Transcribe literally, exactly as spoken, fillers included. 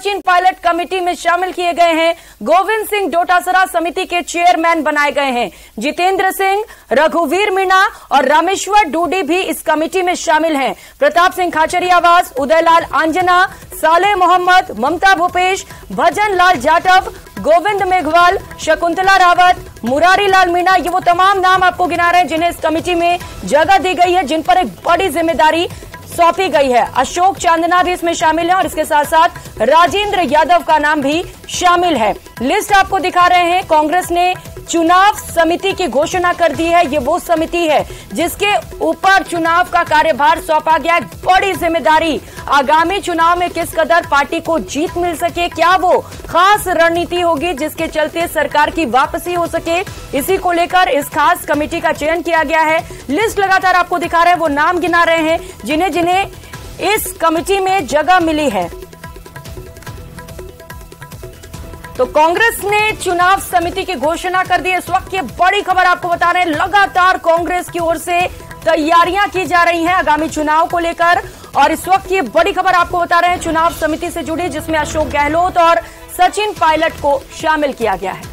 Sachin Pilot committee में शामिल किए गए हैं। गोविंद सिंह डोटासरा समिति के चेयरमैन बनाए गए हैं। जितेंद्र सिंह, रघुवीर मीणा और रामेश्वर डूडी भी इस कमेटी में शामिल हैं। प्रताप सिंह खाचरियावास, उदयलाल आंजना, सालेह मोहम्मद, ममता भूपेश, भजन लाल जाटव, गोविंद मेघवाल, शकुंतला रावत, मुरारी लाल मीणा, ये वो तमाम नाम आपको गिना रहे हैं जिन्हें इस कमेटी में जगह दी गई है, जिन पर एक बड़ी जिम्मेदारी सौंपी गई है। अशोक चांदना भी इसमें शामिल है और इसके साथ साथ राजेंद्र यादव का नाम भी शामिल है। लिस्ट आपको दिखा रहे हैं। कांग्रेस ने चुनाव समिति की घोषणा कर दी है। ये वो समिति है जिसके ऊपर चुनाव का कार्यभार सौंपा गया है। बड़ी जिम्मेदारी, आगामी चुनाव में किस कदर पार्टी को जीत मिल सके, क्या वो खास रणनीति होगी जिसके चलते सरकार की वापसी हो सके, इसी को लेकर इस खास कमेटी का चयन किया गया है। लिस्ट लगातार आपको दिखा रहे हैं, वो नाम गिना रहे हैं जिन्हें जिन्हें इस कमेटी में जगह मिली है। तो कांग्रेस ने चुनाव समिति की घोषणा कर दी है। इस वक्त की बड़ी खबर आपको बता रहे हैं, लगातार कांग्रेस की ओर से तैयारियां की जा रही हैं आगामी चुनाव को लेकर। और इस वक्त की बड़ी खबर आपको बता रहे हैं चुनाव समिति से जुड़ी, जिसमें अशोक गहलोत और सचिन पायलट को शामिल किया गया है।